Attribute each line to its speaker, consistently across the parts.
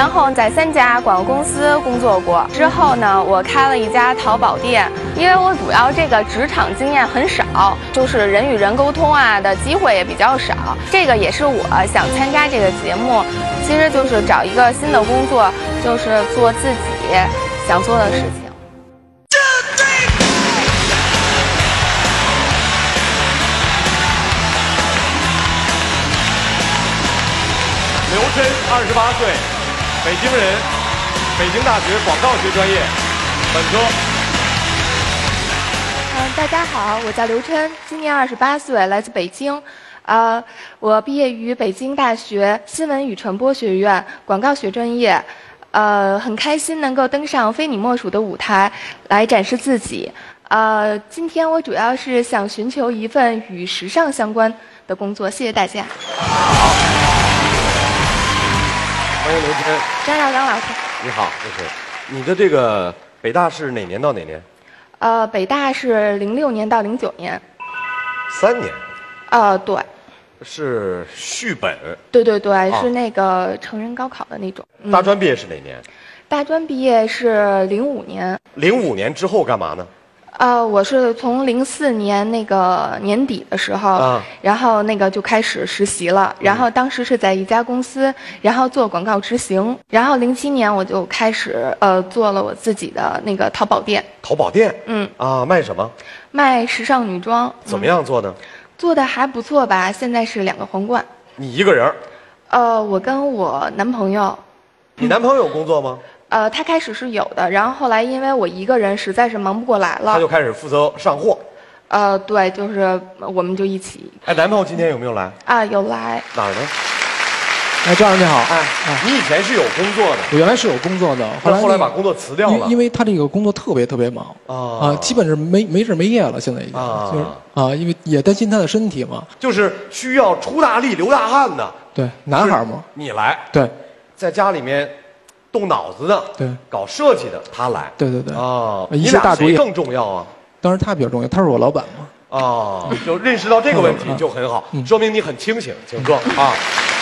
Speaker 1: 然后在3家广告公司工作过。之后呢，我开了一家淘宝店，因为我主要这个职场经验很少，就是人与人沟通啊的机会也比较少。这个也是我想参加这个节目，其实就是找一个新的工作，就是做自己想做的事情。
Speaker 2: 刘琛，28岁，北京人，北京大学广告学专业，本科。
Speaker 1: 大家好，我叫刘琛，今年28岁，来自北京。我毕业于北京大学新闻与传播学院广告学专业。很开心能够登上非你莫属的舞台来展示自己。今天我主要是想寻求一份与时尚相关的工作，谢谢大家。
Speaker 2: 欢迎刘琛。
Speaker 1: 张绍刚老师。
Speaker 2: 你好，刘琛。你的这个北大是哪年到哪年？
Speaker 1: 北大是06年到09年。
Speaker 2: 3年。
Speaker 1: 对。
Speaker 2: 是续本。
Speaker 1: 对对对，是那个成人高考的那种。
Speaker 2: 大专毕业是哪年？
Speaker 1: 大专毕业是05年。
Speaker 2: 05年之后干嘛呢？
Speaker 1: 我是从04年那个年底的时候，然后那个就开始实习了，然后当时是在一家公司，然后做广告执行，然后07年我就开始做了我自己的那个淘宝店。
Speaker 2: 淘宝店？卖什么？
Speaker 1: 卖时尚女装。
Speaker 2: 怎么样做呢？
Speaker 1: 做的还不错吧，现在是2个皇冠。
Speaker 2: 你一个人？
Speaker 1: 我跟我男朋友。
Speaker 2: 你男朋友有工作吗？
Speaker 1: 他开始是有的，然后后来因为我一个人实在是忙不过来了，
Speaker 2: 他就开始负责上货。
Speaker 1: 对，就是我们就一起。
Speaker 2: 男朋友今天有没有来？
Speaker 1: 有来。
Speaker 2: 哪儿呢？
Speaker 3: 张老师你好。
Speaker 2: 你以前是有工作的？
Speaker 3: 我原来是有工作的，
Speaker 2: 后来把工作辞掉了。
Speaker 3: 因为他这个工作特别忙基本是没日没夜了，现在已经就是因为也担心他的身体嘛。
Speaker 2: 就是需要出大力、流大汗的。
Speaker 3: 对，男孩嘛。
Speaker 2: 你来。
Speaker 3: 对，
Speaker 2: 在家里面动脑子的，
Speaker 3: 对，
Speaker 2: 搞设计的他来。
Speaker 3: 对。
Speaker 2: 你俩谁更重要啊？
Speaker 3: 当然他比较重要，他是我老板嘛。
Speaker 2: 就认识到这个问题就很好，说明你很清醒，请坐啊。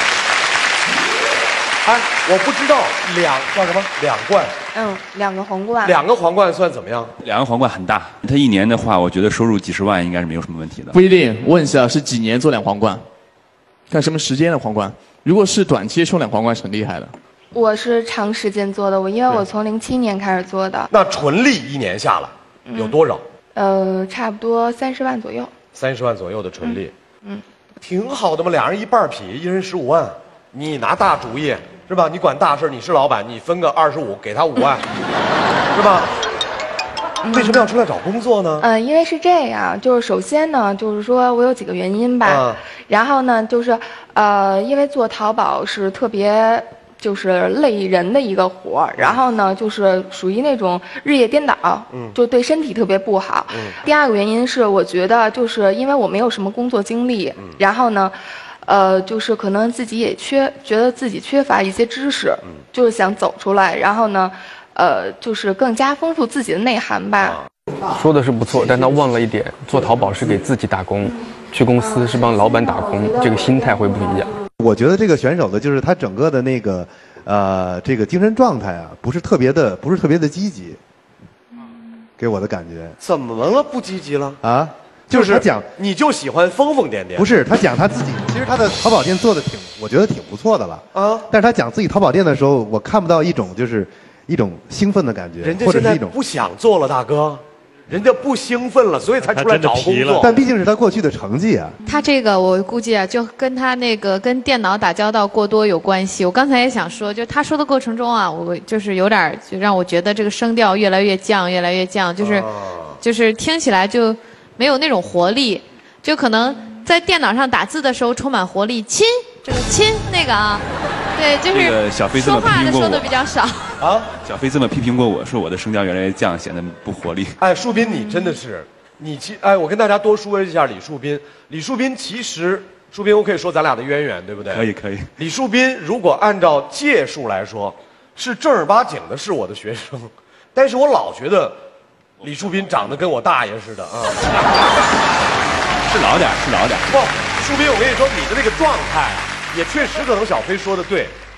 Speaker 2: 我不知道叫什么2冠
Speaker 1: ？2个皇冠。
Speaker 2: 2个皇冠算怎么样
Speaker 4: ？2个皇冠很大，他1年的话，我觉得收入几十万应该是没有什么问题的。
Speaker 5: 不一定，问一下是几年做2皇冠，看什么时间的皇冠。如果是短期收2皇冠是很厉害的。
Speaker 1: 我是长时间做的，因为我从07年开始做的。
Speaker 2: 那纯利1年下来有多少？
Speaker 1: 差不多30万左右。
Speaker 2: 30万左右的纯利，挺好的嘛，俩人一半劈，1人15万。你拿大主意是吧？你管大事，你是老板，你分个25，给他5万，是吧？为什么要出来找工作呢？
Speaker 1: 因为是这样，就是首先呢，就是说我有几个原因吧。然后呢，就是因为做淘宝是特别就是累人的一个活儿，然后呢，就是属于那种日夜颠倒，就对身体特别不好。第2个原因是，我觉得就是因为我没有什么工作经历，然后呢。就是可能自己也觉得自己缺乏一些知识，就是想走出来，然后呢，就是更加丰富自己的内涵吧。
Speaker 6: 说的是不错，但他忘了一点，做淘宝是给自己打工，去公司是帮老板打工，这个心态会不一样。
Speaker 7: 我觉得这个选手的就是他整个的那个这个精神状态啊，不是特别的积极，给我的感觉。
Speaker 2: 怎么了？不积极了啊？
Speaker 7: 就是他讲，
Speaker 2: 你就喜欢疯疯癫癫。
Speaker 7: 不是，他讲他自己，其实他的淘宝店做的我觉得挺不错的了啊。但是他讲自己淘宝店的时候，我看不到一种兴奋的感觉，
Speaker 2: 人家现在不想做了，大哥，人家不兴奋了，所以才出来找工作。
Speaker 7: 但毕竟是他过去的成绩啊。
Speaker 8: 他这个我估计啊，就跟他那个跟电脑打交道过多有关系。我刚才也想说，就他说的过程中啊，我就是有点就让我觉得这个声调越来越降，就是听起来就。没有那种活力，就可能在电脑上打字的时候充满活力，这个亲那个啊，对，就是说话的说的比较少
Speaker 4: 啊。小飞这么批评过我说我的声调越来越降，显得不活力。
Speaker 2: 树斌，你真的是，我跟大家多说一下李树斌。李树斌其实，树斌我可以说咱俩的渊源，对不对？
Speaker 4: 可以。
Speaker 2: 李树斌如果按照届数来说，是正儿八经的是我的学生，但是我老觉得。李树斌长得跟我大爷似的啊，
Speaker 4: 是老点。
Speaker 2: 不，树斌，我跟你说，你的那个状态啊，也确实可能小飞说的对，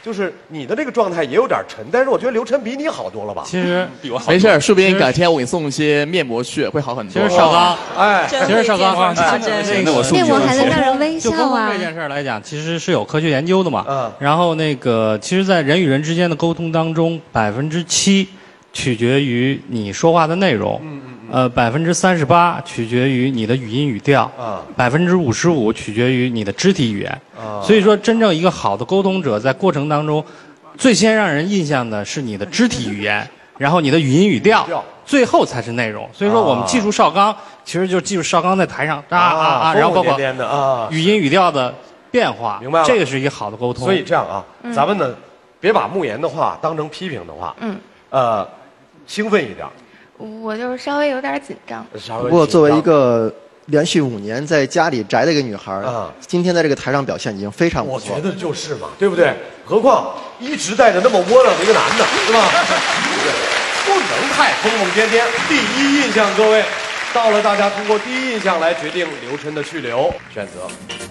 Speaker 2: 就是你的这个状态也有点沉，但是我觉得刘晨比你好多了吧？
Speaker 4: 其实比我好。
Speaker 5: 没事，说不定改天我给你送一些面膜去，会好很多。
Speaker 4: 其实少刚，
Speaker 2: 哎，
Speaker 4: 其实少刚，那我送
Speaker 9: 面膜还能让人微笑啊。
Speaker 4: 就沟通这件事来讲，其实是有科学研究的嘛。然后其实，在人与人之间的沟通当中，7%取决于你说话的内容。38%取决于你的语音语调，55%取决于你的肢体语言。所以说，真正一个好的沟通者，在过程当中，最先让人印象的是你的肢体语言，然后你的语音语调，最后才是内容。所以说，我们记住少刚，其实就是记住少刚在台上然后包括语音语调的变化。
Speaker 2: 明白了，
Speaker 4: 这个是一个好的沟通。
Speaker 2: 所以这样啊，咱们呢，别把慕言的话当成批评的话。兴奋一点。
Speaker 1: 我就是稍微有点紧张。
Speaker 10: 不过作为一个连续5年在家里宅的一个女孩，今天在这个台上表现已经非常不错。
Speaker 2: 我觉得就是嘛，对不对？何况一直带着那么窝囊的一个男的，是吧？不能太疯疯癫癫。第一印象，各位，到了大家通过第一印象来决定刘晨的去留选择。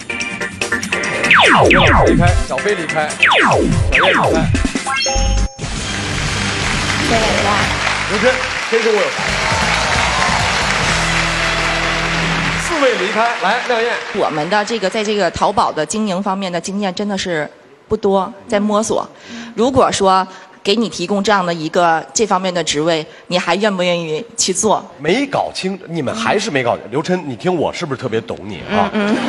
Speaker 2: 离开，小飞离开，小叶离开。
Speaker 1: 谢谢大家。
Speaker 2: 刘晨，先跟我有啥？4位离开，来，亮燕。
Speaker 11: 我们的在这个淘宝的经营方面的经验真的是不多，在摸索。如果说给你提供这样的一个这方面的职位，你还愿不愿意去做？
Speaker 2: 没搞清，你们还是没搞清。刘晨，你听我是不是特别懂你啊？第一，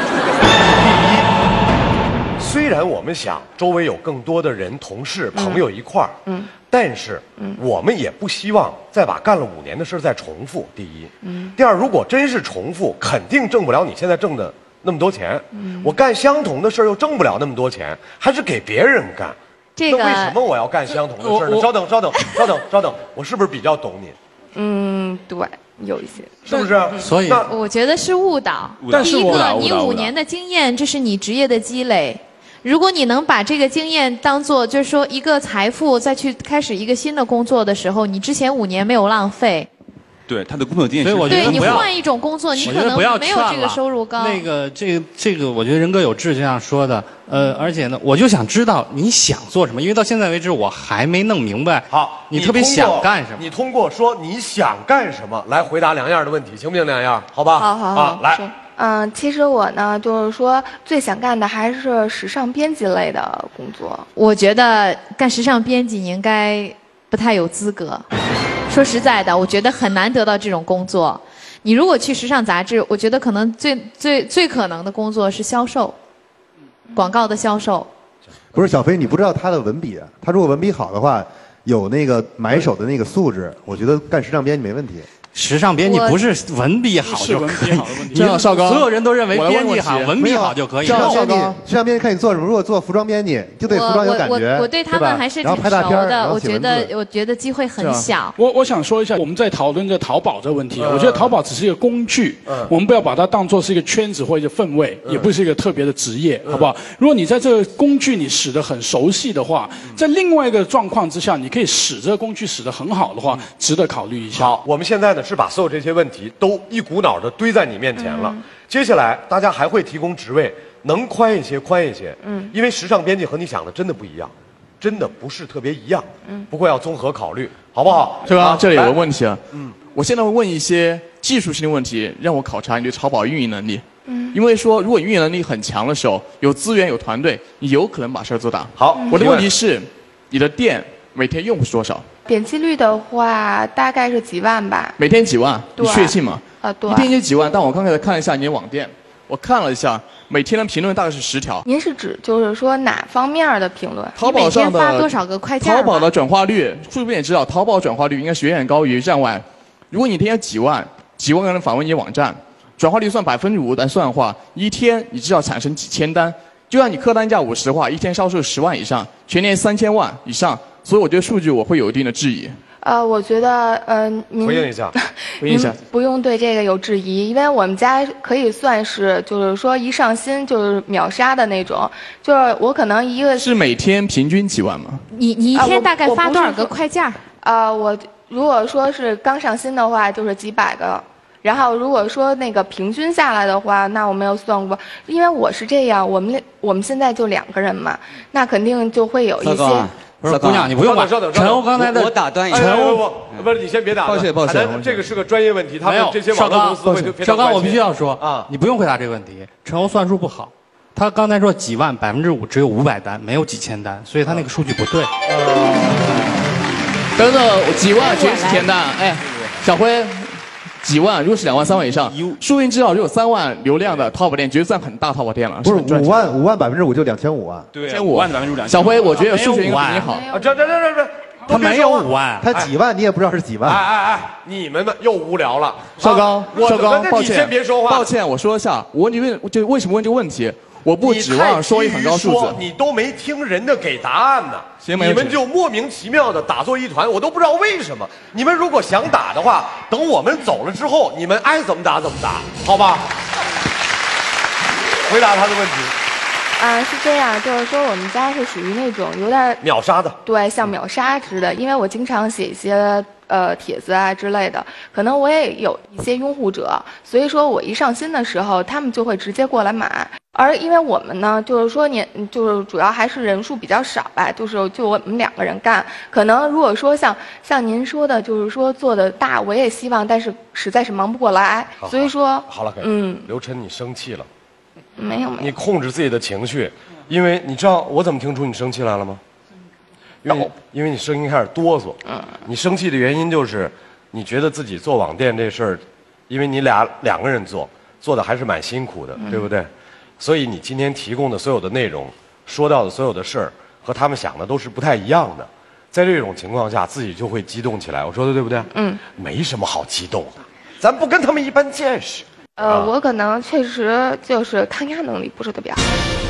Speaker 2: 虽然我们想周围有更多的人、同事、朋友一块儿，但是我们也不希望再把干了5年的事再重复。第一，第二，如果真是重复，肯定挣不了你现在挣的那么多钱。我干相同的事又挣不了那么多钱，还是给别人干。
Speaker 8: 这个
Speaker 2: 那为什么我要干相同的事呢？稍等，我是不是比较懂你？
Speaker 1: 对，有一些，
Speaker 2: 是不是？
Speaker 4: 所以
Speaker 8: 我觉得是误导。第一个，你5年的经验，这是你职业的积累。如果你能把这个经验当做就是说一个财富，再去开始一个新的工作的时候，你之前5年没有浪费。
Speaker 4: 对他的工作经验，
Speaker 8: 所以我觉得你换一种工作，你可能没有这个收入高。
Speaker 4: 这个，我觉得人各有志，就像说的，而且呢，我就想知道你想做什么，因为到现在为止我还没弄明白。
Speaker 2: 好，
Speaker 4: 你特别想干什么？
Speaker 2: 你通过说你想干什么来回答梁燕的问题，行不行？梁燕，好吧？
Speaker 1: 好，
Speaker 2: 来。
Speaker 1: 其实我呢，就是说最想干的还是时尚编辑类的工作。
Speaker 8: 我觉得干时尚编辑你应该不太有资格。说实在的，我觉得很难得到这种工作。你如果去时尚杂志，我觉得可能最可能的工作是销售，广告的销售。
Speaker 7: 不是小飞，你不知道他的文笔啊？他如果文笔好的话，有那个买手的那个素质，我觉得干时尚编辑没问题。
Speaker 4: 时尚编辑不是文笔好就可以，
Speaker 5: 少刚，
Speaker 4: 所有人都认为编辑好，文笔好就可以。
Speaker 7: 时尚编辑看你做什么，如果做服装编辑，就对服装有感觉。
Speaker 8: 我对他们还是挺熟的，我觉得机会很小。
Speaker 12: 我想说一下，我们在讨论这淘宝这个问题，我觉得淘宝只是一个工具，我们不要把它当作是一个圈子或者氛围，也不是一个特别的职业，好不好？如果你在这个工具你使得很熟悉的话，在另外一个状况之下，你可以使这个工具使得很好的话，值得考虑一下。
Speaker 2: 好，我们现在呢是把所有这些问题都一股脑的堆在你面前了。接下来大家还会提供职位，能宽一些宽一些。因为时尚编辑和你想的真的不一样，真的不是特别一样。不过要综合考虑，好不好？
Speaker 5: 这个这里有个问题啊。我现在会问一些技术性的问题，让我考察你对淘宝运营能力。因为说如果运营能力很强的时候，有资源有团队，你有可能把事儿做大。
Speaker 2: 好，
Speaker 5: 我的问题是，你的店每天用户是多少？
Speaker 1: 点击率的话，大概是几万吧。
Speaker 5: 每天几万？你确信吗？
Speaker 1: 对。
Speaker 5: 一天就几万，但我刚才看了一下你的网店，我看了一下，每天的评论大概是10条。
Speaker 1: 您是指就是说哪方面的评论？
Speaker 5: 淘宝上的
Speaker 8: 你每天发多少个快件？
Speaker 5: 淘宝的转化率，是不是也知道？淘宝转化率应该是远远高于站外。如果你一天有几万个人访问你的网站，转化率算5%来算的话，一天你至少产生几千单。就像你客单价50的话，一天销售10万以上，全年3000万以上。所以我觉得数据我会有一定的质疑。
Speaker 1: 我觉得您
Speaker 2: 回应一下，
Speaker 1: 不用对这个有质疑，因为我们家可以算是就是说一上新就是秒杀的那种，就是我可能一个
Speaker 5: 是每天平均几万吗？
Speaker 8: 你一天大概发多少个快件？
Speaker 1: 我如果说是刚上新的话，就是几百个。 然后如果说那个平均下来的话，那我没有算过，因为我是这样，我们现在就2个人嘛，那肯定就会有一些。
Speaker 4: 不是姑娘，你不用管。陈欧刚才的，
Speaker 9: 我打断一下。
Speaker 2: 陈欧，不是你先别打断。
Speaker 5: 抱歉，
Speaker 2: 这个是个专业问题，他们这些网络公司会非常关心。
Speaker 4: 邵刚，我必须要说啊，你不用回答这个问题。陈欧算数不好，他刚才说几万5%只有500单，没有几千单，所以他那个数据不对。
Speaker 5: 等等，几万绝几千单？哎，小辉。几万，如果是2万、3万以上，数据至少有3万流量的淘宝店，绝对算很大淘宝店了。
Speaker 7: 不是5万5%就2500万，
Speaker 5: 对，5万的2000。小辉，我觉得数学应该比你好。
Speaker 2: 这，
Speaker 4: 他没有5万，
Speaker 7: 他几万你也不知道是几万。
Speaker 2: 你们又无聊了。
Speaker 5: 邵刚，抱歉，
Speaker 2: 你先别说话。
Speaker 5: 抱歉，我说一下，我问你就为什么问这个问题？我不指望说一很高数字，
Speaker 2: 你都没听人家给答案呢，你们就莫名其妙的打作一团，我都不知道为什么。你们如果想打的话，等我们走了之后，你们爱怎么打怎么打，好吧？回答他的问题。
Speaker 1: 是这样，就是说我们家是属于那种有点
Speaker 2: 秒杀的，
Speaker 1: 对，像秒杀值的，因为我经常写一些帖子啊之类的，可能我也有一些拥护者，所以说我一上新的时候，他们就会直接过来买。而因为我们呢，就是说就是主要还是人数比较少吧，就我们2个人干，可能如果说像您说的，就是说做的大，我也希望，但是实在是忙不过来，所以说
Speaker 2: 好了，刘晨你生气了。
Speaker 1: 没有，
Speaker 2: 你控制自己的情绪，因为你知道我怎么听出你生气来了吗？因为你声音开始哆嗦。你生气的原因就是你觉得自己做网店这事儿，因为你2个人做的还是蛮辛苦的，对不对？所以你今天提供的所有的内容，说到的所有的事儿，和他们想的都是不太一样的。在这种情况下，自己就会激动起来。我说的对不对？没什么好激动的，咱不跟他们一般见识。
Speaker 1: 我可能确实就是抗压能力不是特别好。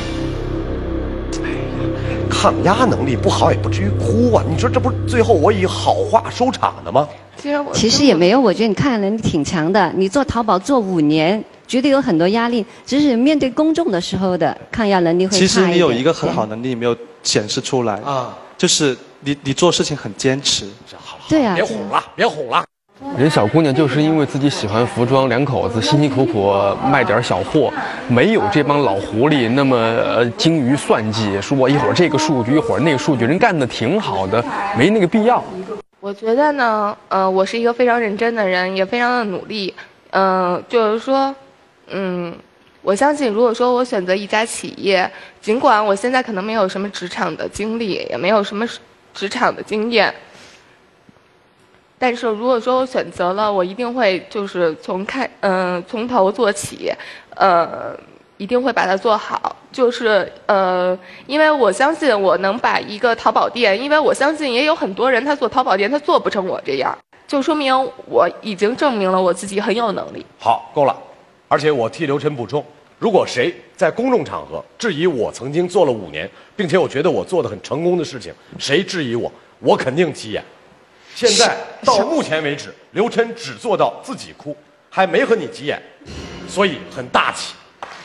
Speaker 2: 抗压能力不好也不至于哭啊！你说这不是最后我以好话收场的吗？
Speaker 13: 其实也没有，我觉得你抗压能力挺强的。你做淘宝做5年，绝对有很多压力，只是面对公众的时候的抗压能力会差一点。
Speaker 14: 其实你有一个很好能力没有显示出来啊，就是你做事情很坚持。
Speaker 13: 对啊，
Speaker 2: 别哄了。
Speaker 6: 人小姑娘就是因为自己喜欢服装，2口子辛辛苦苦卖点小货，没有这帮老狐狸那么精于算计，说一会儿这个数据一会儿那个数据，人干的挺好的，没那个必要。
Speaker 1: 我觉得呢，我是一个非常认真的人，也非常的努力，就是说，我相信如果说我选择一家企业，尽管我现在可能没有什么职场的经历，也没有什么职场的经验。但是如果说我选择了，我一定会就是从头做起，一定会把它做好。就是因为我相信我能把一个淘宝店，因为我相信也有很多人他做淘宝店他做不成我这样，就说明我已经证明了我自己很有能力。
Speaker 2: 好，够了。而且我替刘晨补充，如果谁在公众场合质疑我曾经做了5年，并且我觉得我做的很成功的事情，谁质疑我，我肯定急眼。现在到目前为止，刘晨只做到自己哭，还没和你急眼，所以很大气。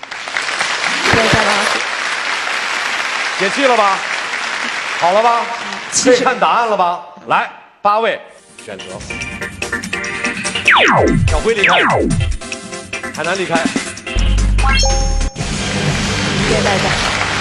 Speaker 2: 解气了吧？好了吧？可以看答案了吧？来，8位选择。小辉离开，海南离开。
Speaker 1: 谢谢大家。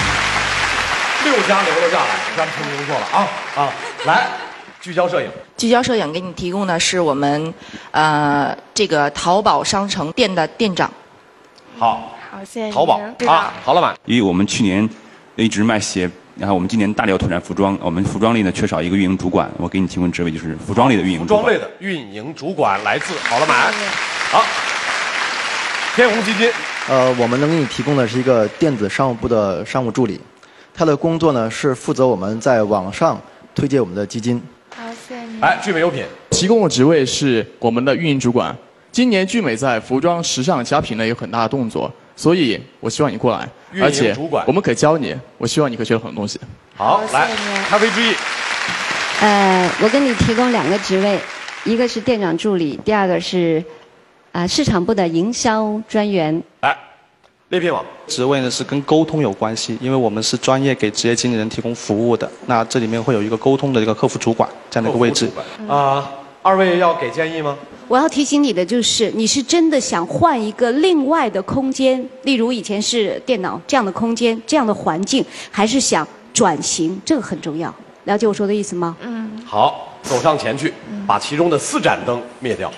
Speaker 2: 6家留了下来，咱们成功做了啊！来，聚焦摄影。
Speaker 11: 聚焦摄影给你提供的是我们这个淘宝商城店的店长。
Speaker 2: 好，
Speaker 1: 谢谢。
Speaker 2: 淘宝啊，郝老板。
Speaker 15: 因为我们去年一直卖鞋，然后我们今年大力要拓展服装，我们服装类呢缺少一个运营主管，我给你提供职位就是服装类的运营主管。
Speaker 2: 服装类的运营主管来自郝老板。好，天弘基金。
Speaker 10: 我们能给你提供的是一个电子商务部的商务助理。 他的工作呢是负责我们在网上推荐我们的基金。
Speaker 1: 好，谢谢你。
Speaker 2: 来，聚美优品
Speaker 5: 提供的职位是我们的运营主管。今年聚美在服装、时尚、家品呢有很大的动作，所以我希望你过来，而且我们可以教你。我希望你可以学到很多东西。
Speaker 2: 好，来，咖啡之意。
Speaker 13: 我给你提供2个职位，一个是店长助理，第2个是市场部的营销专员。
Speaker 2: 来。 猎聘网
Speaker 14: 职位呢是跟沟通有关系，因为我们是专业给职业经理人提供服务的。那这里面会有一个沟通的一个客服主管这样的一个位置。
Speaker 2: 二位要给建议吗？
Speaker 9: 我要提醒你的就是，你是真的想换一个另外的空间，例如以前是电脑这样的空间、这样的环境，还是想转型？这个很重要。了解我说的意思吗？
Speaker 2: 好，走上前去，把其中的4盏灯灭掉。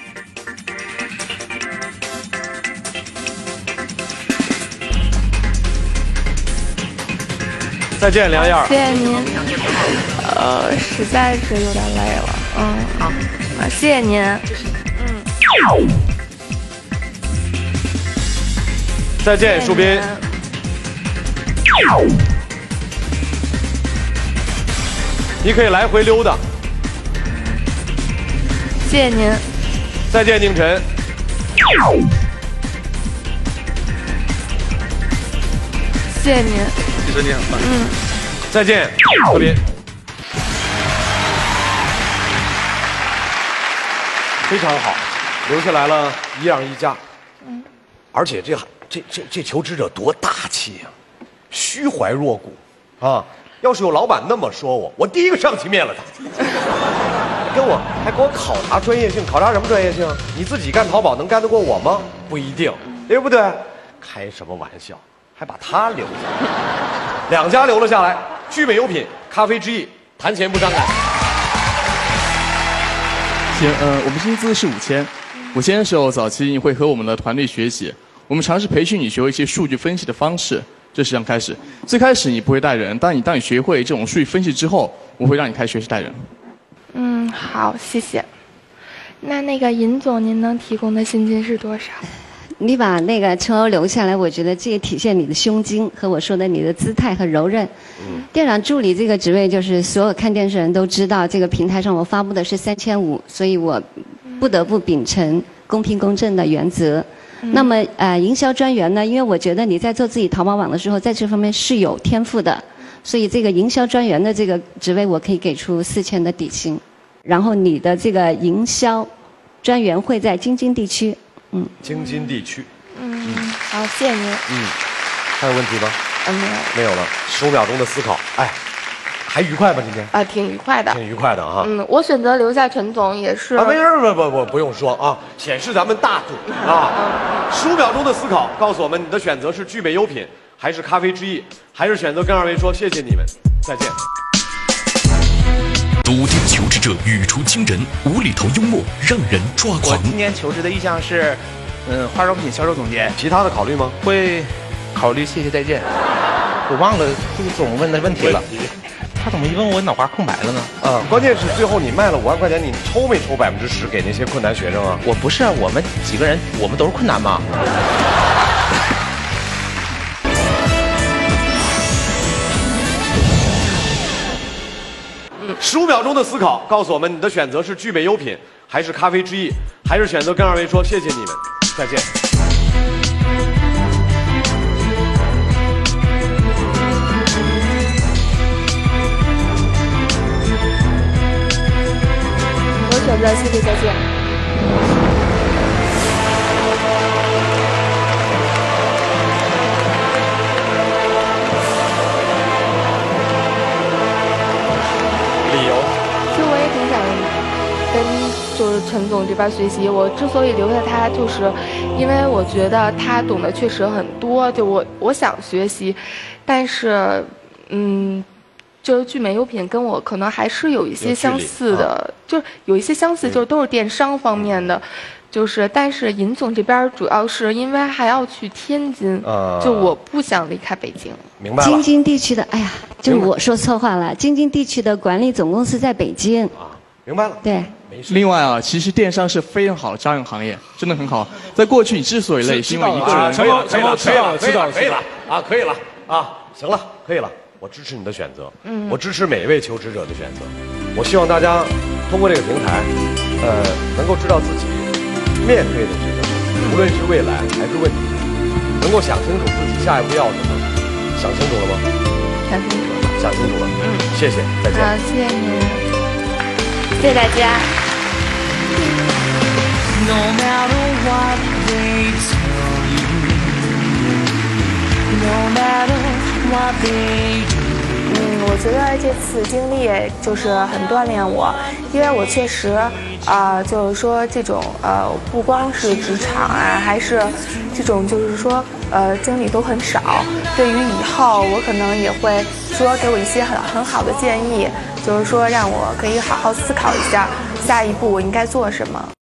Speaker 2: 再见，梁燕儿。
Speaker 1: 谢谢您。实在是有点累了。好，谢谢您。
Speaker 2: 再见，树斌。你可以来回溜达。
Speaker 1: 谢谢您。
Speaker 2: 再见，宁晨。
Speaker 1: 谢谢您。
Speaker 14: 其实你很棒。
Speaker 2: 再见，特别。非常好，留下来了1样1家。而且这求职者多大气呀，虚怀若谷啊！要是有老板那么说我第一个上去灭了他。还给我考察专业性，考察什么专业性？你自己干淘宝能干得过我吗？不一定，对不对？开什么玩笑？还把他留下，2家留了下来，聚美优品、咖啡之意，谈钱不伤感。
Speaker 5: 行，我们薪资是5000的时候，早期你会和我们的团队学习，我们尝试培训你学会一些数据分析的方式，这是刚开始。最开始你不会带人，当你学会这种数据分析之后，我会让你开始学习带人。
Speaker 1: 好，谢谢。那个尹总，您能提供的薪金是多少？
Speaker 13: 你把那个称号留下来，我觉得这也体现你的胸襟和我说的你的姿态和柔韧。店长助理这个职位，就是所有看电视人都知道，这个平台上我发布的是3500，所以我不得不秉承公平公正的原则。那么营销专员呢，因为我觉得你在做自己淘宝网的时候，在这方面是有天赋的，所以这个营销专员的这个职位，我可以给出4000的底薪。然后你的这个营销专员会在京津地区。
Speaker 2: 京津地区。
Speaker 1: 好，谢谢您。
Speaker 2: 还有问题吗？没有了。15秒钟的思考。还愉快吗？今天？
Speaker 1: 挺愉快的。
Speaker 2: 挺愉快的啊。
Speaker 1: 我选择留下陈总也是。
Speaker 2: 没事，不用说啊，显示咱们大度啊。15秒钟的思考，告诉我们你的选择是聚美优品，还是咖啡之意，还是选择跟2位说谢谢你们，再见。
Speaker 16: 笃定求职者语出惊人，无厘头幽默让人抓狂。
Speaker 17: 我今年求职的意向是，化妆品销售总监。
Speaker 2: 其他的考虑吗？
Speaker 17: 会考虑。谢谢，再见。我忘了朱总问的问题了。他怎么一问我脑瓜空白了呢？
Speaker 2: 关键是最后你卖了5万块钱，你抽没抽10%给那些困难学生啊？
Speaker 17: 我不是啊，我们几个人，我们都是困难嘛。
Speaker 2: 15秒钟的思考，告诉我们你的选择是聚美优品，还是咖啡之意，还是选择跟2位说谢谢你们，再见。
Speaker 1: 我选择谢谢，再见。就是陈总这边学习，我之所以留下他，就是因为我觉得他懂得确实很多。就我想学习，但是就是聚美优品跟我可能还是有一些相似的，就是有一些相似，就是都是电商方面的。就是但是尹总这边主要是因为还要去天津，就我不想离开北京。
Speaker 2: 明白了。
Speaker 13: 京津地区的，就是我说错话了，京津地区的管理总公司在北京。
Speaker 2: 明白了。
Speaker 13: 对。
Speaker 5: 另外啊，其实电商是非常好的招人行业，真的很好。在过去，你之所以累，是因为一个人。
Speaker 2: 可以了，可以了啊，行了，可以了。我支持你的选择，我支持每一位求职者的选择。我希望大家通过这个平台，能够知道自己面对的这个，无论是未来还是问题，能够想清楚自己下一步要什么。想清楚了吗？
Speaker 1: 想清楚了。
Speaker 2: 想清楚了。谢谢，再见。
Speaker 1: 好，谢谢您。谢谢大家。No matter what they tell you, no matter what they do. 我觉得这次经历就是很锻炼我，因为我确实，就是说这种不光是职场啊，还是这种就是说经历都很少。对于以后，我可能也会说给我一些很好的建议，就是说让我可以好好思考一下下一步我应该做什么。